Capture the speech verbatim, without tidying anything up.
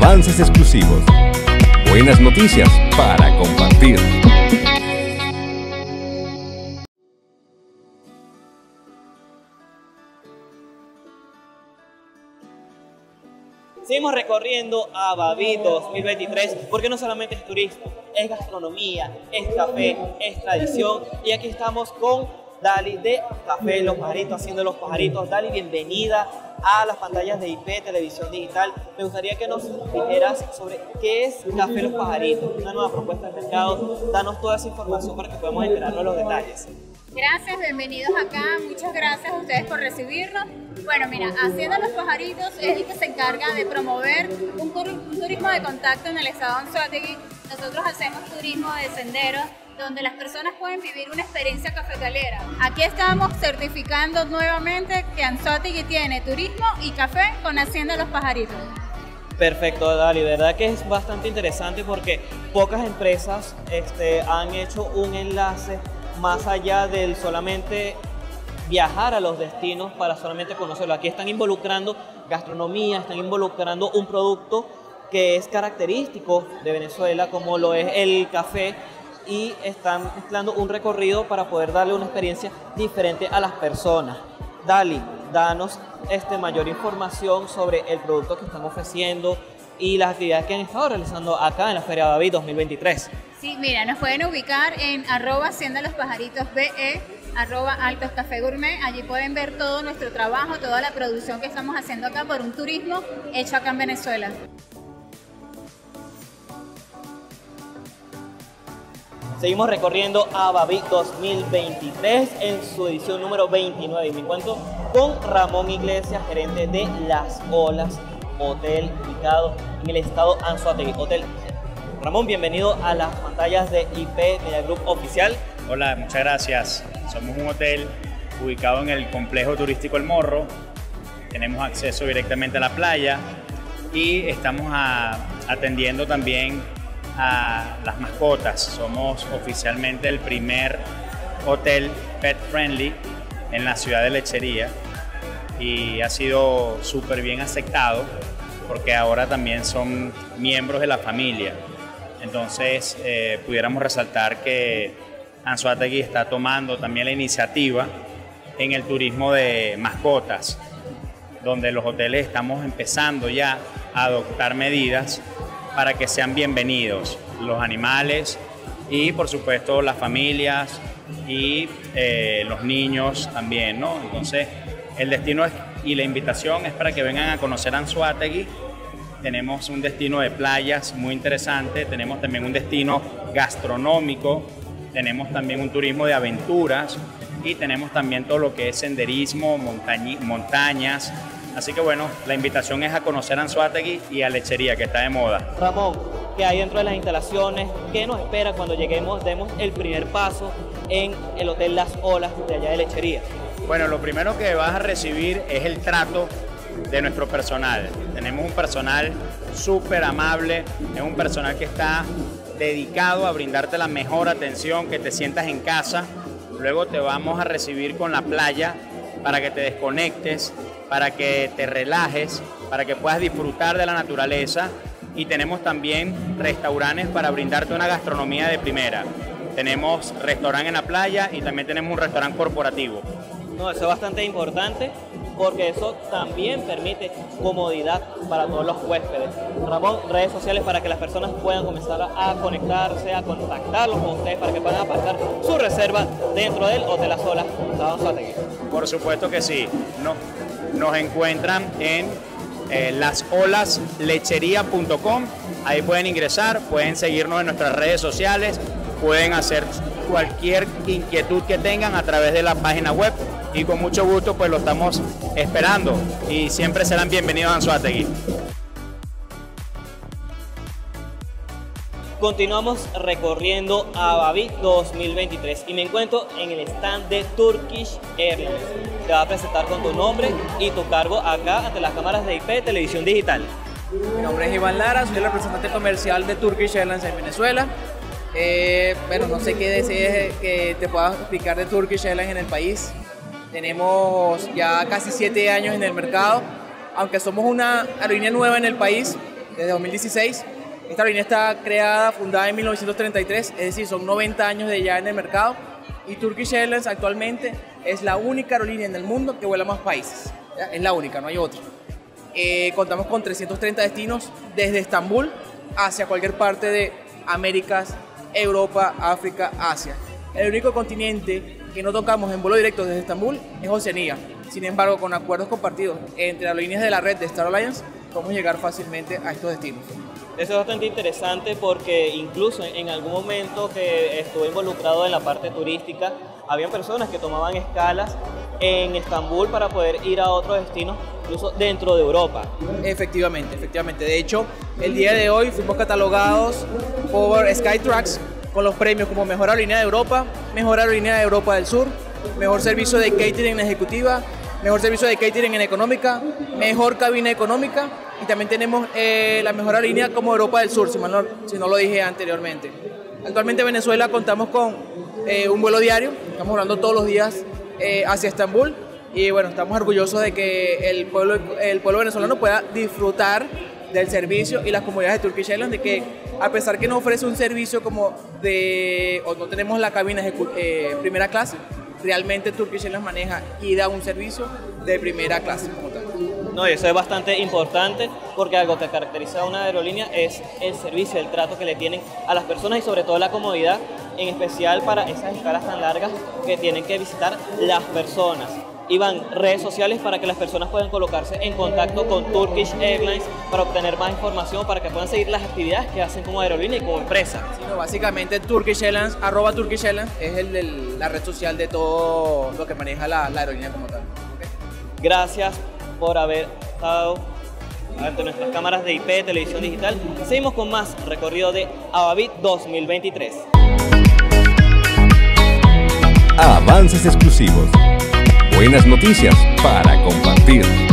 avances exclusivos, buenas noticias para compartir. Seguimos recorriendo Ababí dos mil veintitrés porque no solamente es turismo, es gastronomía, es café, es tradición. Y aquí estamos con Dali de Café Los Pajaritos, haciendo Los Pajaritos. Dali, bienvenida a las pantallas de I P Televisión Digital. Me gustaría que nos dijeras sobre qué es Café Los Pajaritos, una nueva propuesta de mercado. Danos toda esa información para que podamos enterarnos de los detalles. Gracias, bienvenidos acá, muchas gracias a ustedes por recibirnos. Bueno, mira, Hacienda Los Pajaritos es el que se encarga de promover un, un turismo de contacto en el estado de Anzoátegui. Nosotros hacemos turismo de senderos, donde las personas pueden vivir una experiencia cafetalera. Aquí estamos certificando nuevamente que Anzoátegui tiene turismo y café con Hacienda Los Pajaritos. Perfecto, Dali, de verdad que es bastante interesante porque pocas empresas este, han hecho un enlace más allá del solamente viajar a los destinos para solamente conocerlo. Aquí están involucrando gastronomía, están involucrando un producto que es característico de Venezuela, como lo es el café, y están mezclando un recorrido para poder darle una experiencia diferente a las personas. Dali, danos este, mayor información sobre el producto que están ofreciendo y las actividades que han estado realizando acá en la Feria Ababí dos mil veintitrés. Sí, mira, nos pueden ubicar en arroba Hacienda Los Pajaritos B E, arroba Altos Café Gourmet. Allí pueden ver todo nuestro trabajo, toda la producción que estamos haciendo acá por un turismo hecho acá en Venezuela. Seguimos recorriendo Ababí dos mil veintitrés en su edición número veintinueve y me encuentro con Ramón Iglesias, gerente de Las Olas Hotel, ubicado en el estado Anzoátegui. Hotel. Ramón, bienvenido a las pantallas de I P Media Group Oficial. Hola, muchas gracias. Somos un hotel ubicado en el complejo turístico El Morro. Tenemos acceso directamente a la playa y estamos a, atendiendo también a las mascotas. Somos oficialmente el primer hotel pet friendly en la ciudad de Lechería y ha sido súper bien aceptado porque ahora también son miembros de la familia. Entonces, eh, pudiéramos resaltar que Anzoátegui está tomando también la iniciativa en el turismo de mascotas, donde los hoteles estamos empezando ya a adoptar medidas para que sean bienvenidos los animales y, por supuesto, las familias y eh, los niños también, ¿no? Entonces, el destino es, y la invitación es para que vengan a conocer Anzoátegui. Tenemos un destino de playas muy interesante, tenemos también un destino gastronómico, tenemos también un turismo de aventuras y tenemos también todo lo que es senderismo, montañi, montañas. Así que bueno, la invitación es a conocer Anzoátegui y a Lechería, que está de moda. Ramón, ¿qué hay dentro de las instalaciones? ¿Qué nos espera cuando lleguemos, demos el primer paso en el Hotel Las Olas de allá de Lechería? Bueno, lo primero que vas a recibir es el trato de nuestro personal. Tenemos un personal súper amable, es un personal que está dedicado a brindarte la mejor atención, que te sientas en casa. Luego te vamos a recibir con la playa para que te desconectes, para que te relajes, para que puedas disfrutar de la naturaleza, y tenemos también restaurantes para brindarte una gastronomía de primera. Tenemos restaurante en la playa y también tenemos un restaurante corporativo. No, eso es bastante importante porque eso también permite comodidad para todos los huéspedes. Ramón, redes sociales para que las personas puedan comenzar a conectarse, a contactarlos con ustedes para que puedan apartar su reserva dentro del Hotel Las Olas de Anzoátegui. Por supuesto que sí. No, nos encuentran en eh, las olas lechería punto com. Ahí pueden ingresar, pueden seguirnos en nuestras redes sociales, pueden hacer cualquier inquietud que tengan a través de la página web y con mucho gusto pues lo estamos esperando y siempre serán bienvenidos a Anzoátegui. Continuamos recorriendo Ababí dos mil veintitrés y me encuentro en el stand de Turkish Airlines. Te va a presentar con tu nombre y tu cargo acá ante las cámaras de I P Televisión Digital. Mi nombre es Iván Lara, soy el representante comercial de Turkish Airlines en Venezuela. Eh, bueno, no sé qué desees que te pueda explicar de Turkish Airlines en el país. Tenemos ya casi siete años en el mercado, aunque somos una aerolínea nueva en el país. desde dos mil dieciséis. Esta aerolínea está creada, fundada en mil novecientos treinta y tres, es decir, son noventa años de ya en el mercado. Y Turkish Airlines actualmente es la única aerolínea en el mundo que vuela a más países. ¿Ya? Es la única, no hay otra. Eh, contamos con trescientos treinta destinos desde Estambul hacia cualquier parte de Américas, Europa, África, Asia. El único continente que no tocamos en vuelo directo desde Estambul es Oceanía. Sin embargo, con acuerdos compartidos entre aerolíneas de la red de Star Alliance, podemos llegar fácilmente a estos destinos. Eso es bastante interesante porque incluso en algún momento que estuve involucrado en la parte turística, habían personas que tomaban escalas en Estambul para poder ir a otros destinos, incluso dentro de Europa. Efectivamente, efectivamente. De hecho, el día de hoy fuimos catalogados por Skytrax con los premios como Mejor Aerolínea de Europa, Mejor Aerolínea de Europa del Sur, Mejor Servicio de Catering en Ejecutiva, Mejor Servicio de Catering en Económica, Mejor Cabina Económica, y también tenemos eh, la Mejor Aerolínea como Europa del Sur, si, mal no, si no lo dije anteriormente. Actualmente en Venezuela contamos con eh, un vuelo diario, estamos volando todos los días eh, hacia Estambul, y bueno, estamos orgullosos de que el pueblo, el pueblo venezolano pueda disfrutar del servicio y las comodidades de Turkish Airlines, de que a pesar que no ofrece un servicio como de, o no tenemos la cabina eh, primera clase, realmente Turkish Airlines maneja y da un servicio de primera clase como tal. No, y eso es bastante importante porque algo que caracteriza a una aerolínea es el servicio, el trato que le tienen a las personas y sobre todo la comodidad, en especial para esas escalas tan largas que tienen que visitar las personas. Iván, redes sociales para que las personas puedan colocarse en contacto con Turkish Airlines para obtener más información, para que puedan seguir las actividades que hacen como aerolínea y como empresa. Sí, no, básicamente Turkish Airlines, arroba Turkish Airlines, es el, el, la red social de todo lo que maneja la, la aerolínea como tal. ¿Okay? Gracias por haber estado ante nuestras cámaras de I P, Televisión Digital. Seguimos con más recorrido de Avavit dos mil veintitrés. Avances exclusivos. Buenas noticias para compartir.